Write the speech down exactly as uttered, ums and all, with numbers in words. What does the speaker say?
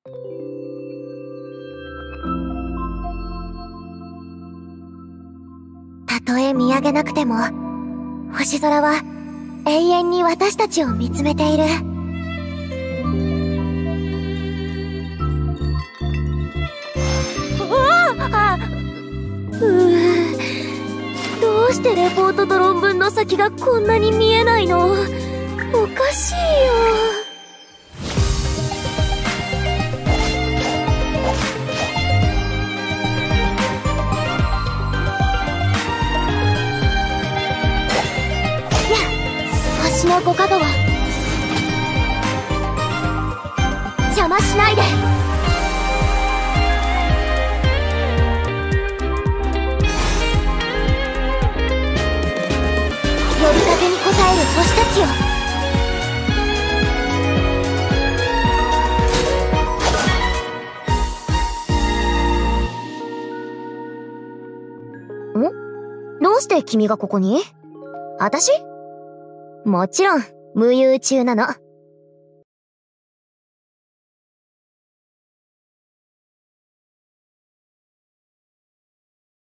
たとえ見上げなくても、星空は永遠に私たちを見つめている。ああ、うー、どうしてレポートと論文の先がこんなに見えないの？おかしいよ。星のご加護を邪魔しないで。呼びかけに応える星たちよ。 ん？どうして君がここに？あたし？もちろん無憂中なの。